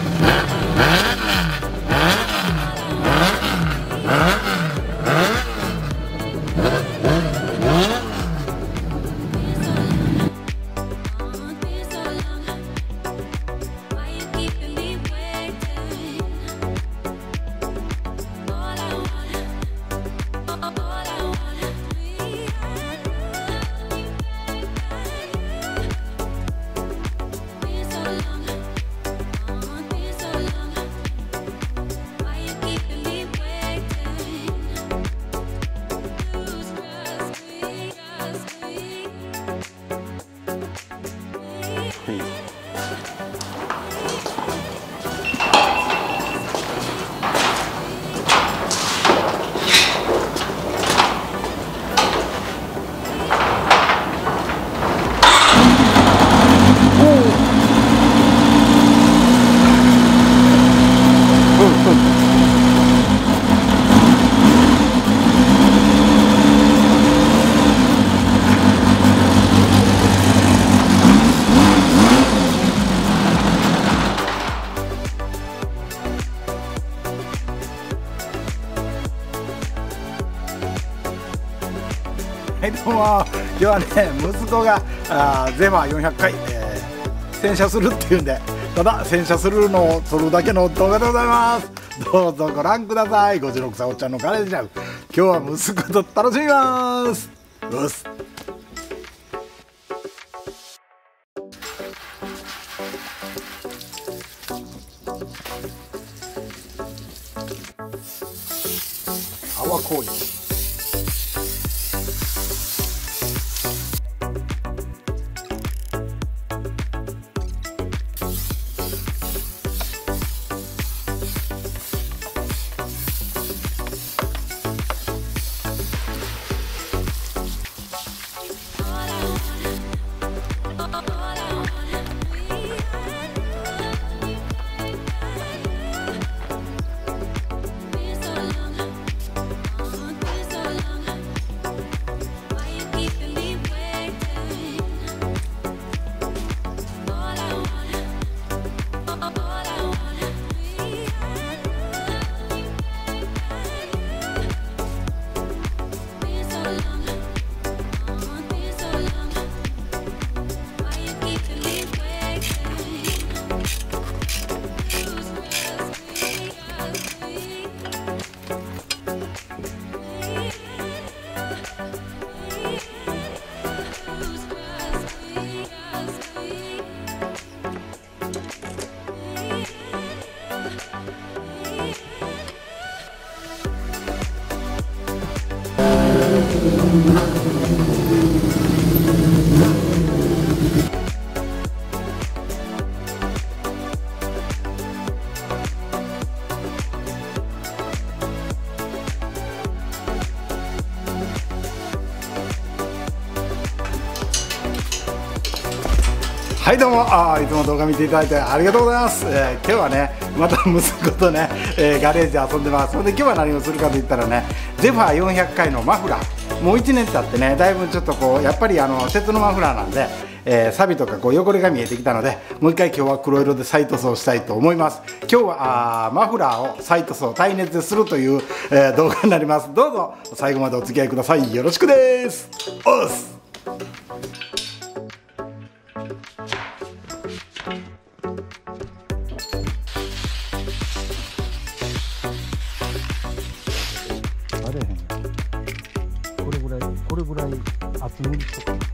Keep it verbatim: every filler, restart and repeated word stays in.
はい、どうも今日はね息子があゼマよんひゃっかい、えー、洗車するっていうんで、ただ洗車するのを撮るだけの動画でございます。どうぞご覧ください。ごじゅうろくさいおっちゃんのガレージライブ、今日は息子と楽しみます。よし、泡行為はいどうも、あいつも動画見ていただいてありがとうございます。えー、今日はねまた息子とね、えー、ガレージで遊んでます。それで今日は何をするかといったらね、ゼファーよんひゃっかいのマフラー、もういちねん経ってねだいぶちょっとこうやっぱりあの鉄のマフラーなんで、えー、錆とかこう汚れが見えてきたので、もう一回今日は黒色で再塗装したいと思います。今日はあマフラーを再塗装耐熱でするという、えー、動画になります。どうぞ最後までお付き合いください。よろしくです。おっす。これぐらいこれぐらい厚塗りとか。